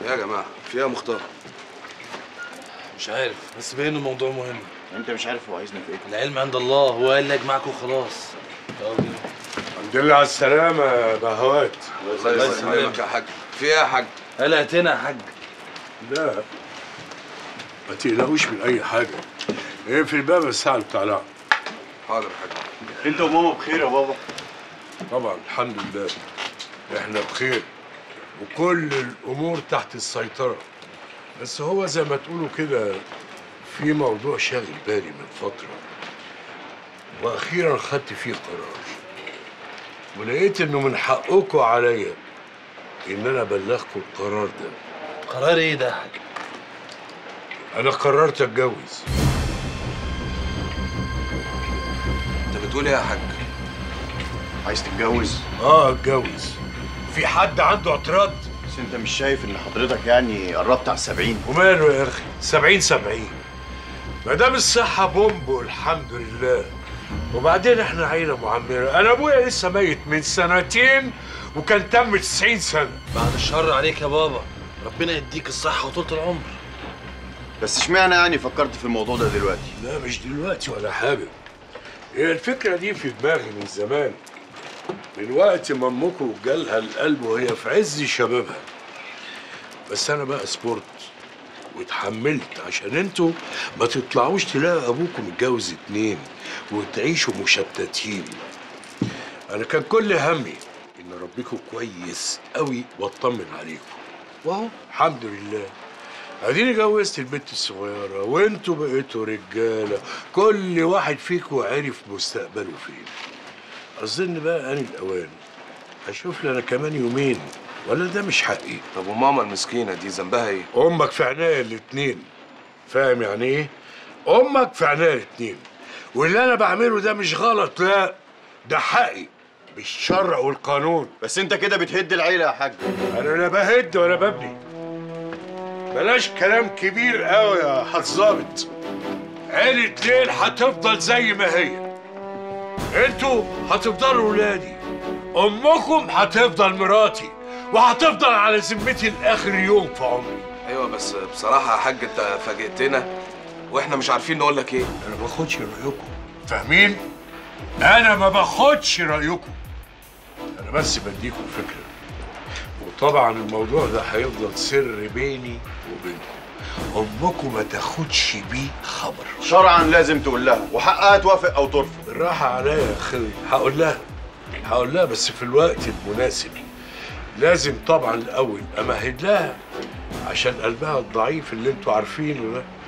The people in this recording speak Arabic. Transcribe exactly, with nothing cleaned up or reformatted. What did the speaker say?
يا جماعه فيها مختار؟ مش عارف، بس باين الموضوع مهم. انت مش عارف هو عايزنا في ايه؟ العلم عند الله، هو قال لي اجمعكم وخلاص. يلا بينا. الحمد لله على السلامة يا بهوات. الله يسلمك يا حاج. في ايه يا حاج؟ قلقتنا يا حاج. لا ما تقلقوش من أي حاجة. اقفل الباب الساعة بتاع لعب. حاضر يا حاج. انت وماما بخير يا بابا؟ طبعا الحمد لله احنا بخير وكل الأمور تحت السيطرة. بس هو زي ما تقولوا كده في موضوع شاغل بالي من فترة، وأخيرا خدت فيه قرار، ولقيت إنه من حقكم عليا إن أنا أبلغكم القرار ده. قرار ايه ده يا حاج؟ أنا قررت أتجوز. انت بتقول ايه يا حاج؟ عايز تتجوز؟ آه أتجوز. في حد عنده اعتراض؟ بس انت مش شايف ان حضرتك يعني قربت على السبعين؟ وماله يا أخي؟ سبعين سبعين. ما دام الصحة بومب الحمد لله. وبعدين احنا عيلة معمرة، أنا أبويا لسه ميت من سنتين وكان تم تسعين سنة. بعد الشر عليك يا بابا، ربنا يديك الصحة وطولة العمر. بس اشمعنى يعني فكرت في الموضوع ده دلوقتي؟ لا مش دلوقتي ولا حاجة. هي الفكرة دي في دماغي من زمان، من وقت ما أمكم جالها القلب وهي في عز شبابها. بس أنا بقى سبورت واتحملت عشان انتوا ما تطلعوش تلاقوا ابوكم متجوز اتنين وتعيشوا مشتتين. انا كان كل همي ان اربيكم كويس قوي واطمن عليكم، واهو الحمد لله اديني جوزت البنت الصغيره وانتوا بقيتوا رجاله، كل واحد فيكم عرف مستقبله فين. اظن بقى اني الاوان اشوف لي انا كمان يومين، ولا ده مش حقي؟ طب وماما المسكينه دي ذنبها ايه؟ امك في عينيا الاتنين، فاهم يعني ايه؟ امك في عينيا الاتنين، واللي انا بعمله ده مش غلط، لا ده حقي بالشرع والقانون. بس انت كده بتهد العيله يا حاج. انا لا بهد ولا ببني. بلاش كلام كبير قوي يا حظابط. عيلة ليل هتفضل زي ما هي، انتوا هتفضلوا ولادي، امكم هتفضل مراتي، وهتفضل على ذمتي لاخر يوم في عمري. ايوه بس بصراحه يا حاج انت فاجئتنا واحنا مش عارفين نقول لك ايه. انا ما باخدش رايكم، فاهمين؟ انا ما باخدش رايكم، انا بس بديكم فكره. وطبعا الموضوع ده هيفضل سر بيني وبينكم، امكم ما تاخدش بيه خبر. شرعا لازم تقول لها وحقها توافق او ترفض. بالراحه عليا يا اخي، هقول لها هقول لها بس في الوقت المناسب. لازم طبعا الاول امهد لها عشان قلبها الضعيف اللي انتوا عارفينه ده.